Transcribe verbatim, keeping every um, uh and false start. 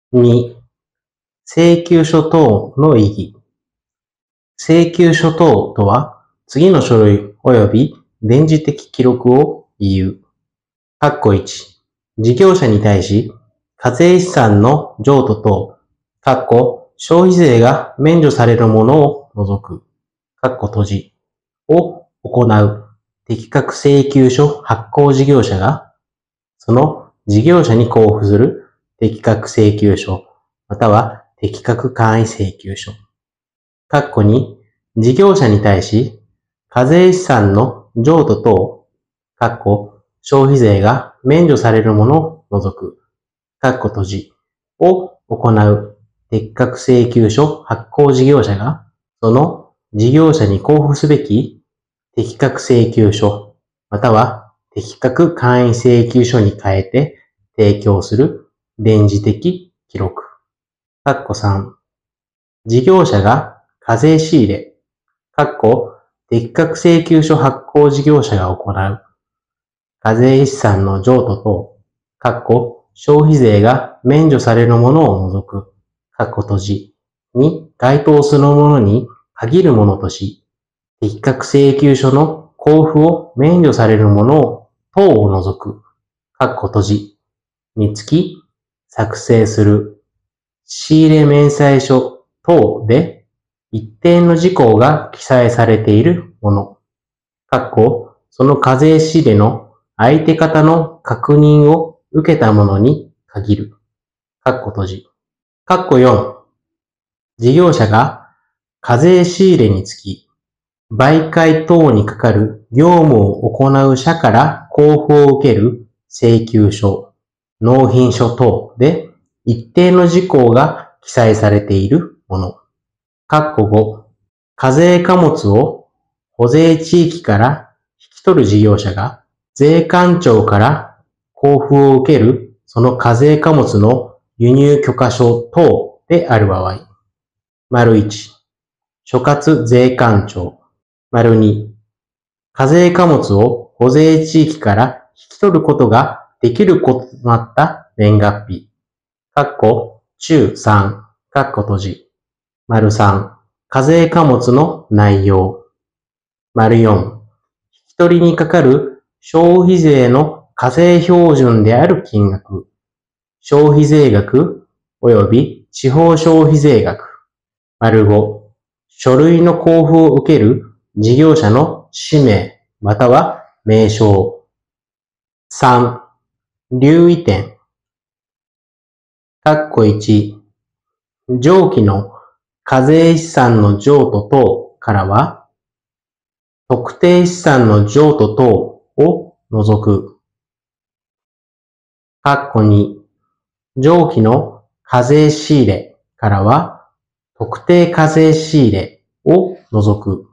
に、請求書等の意義。請求書等とは、次の書類及び電磁的記録を言う。括弧いち、事業者に対し、課税資産の譲渡等、括弧消費税が免除されるものを除く、括弧閉じ、を行う適格請求書発行事業者が、その事業者に交付する適格請求書、または適格簡易請求書。括弧に、事業者に対し、課税資産の譲渡等、括弧消費税が免除されるものを除く、括弧閉じ、を行う適格請求書発行事業者が、その事業者に交付すべき適格請求書、または適格簡易請求書に変えて提供する電磁的記録。括弧さん、事業者が課税仕入れ、括弧適格請求書発行事業者が行う課税資産の譲渡等、括弧消費税が免除されるものを除く、括弧閉じに該当するものに限るものとし、適格請求書の交付を免除されるものを等を除く、括弧閉じにつき作成する仕入れ明細書等で一定の事項が記載されているもの、括弧その課税仕入れの相手方の確認を受けたものに限る、括弧閉じ。括弧よん、事業者が課税仕入れにつき、媒介等にかかる業務を行う者から交付を受ける請求書、納品書等で一定の事項が記載されているもの。括弧ご、課税貨物を保税地域から引き取る事業者が税関庁から交付を受けるその課税貨物の輸入許可書等である場合。丸いち、所轄税関庁。丸に、課税貨物を保税地域から引き取ることができることとなった年月日。括弧中さん、括弧閉じ。丸さん、課税貨物の内容。丸よん、引き取りにかかる消費税の課税標準である金額、消費税額及び地方消費税額。丸ご、書類の交付を受ける事業者の氏名または名称。さん、留意点。括弧いち、上記の課税資産の譲渡等からは、特定資産の譲渡等を除く。括弧に、上記の課税仕入れからは、特定課税仕入れを除く。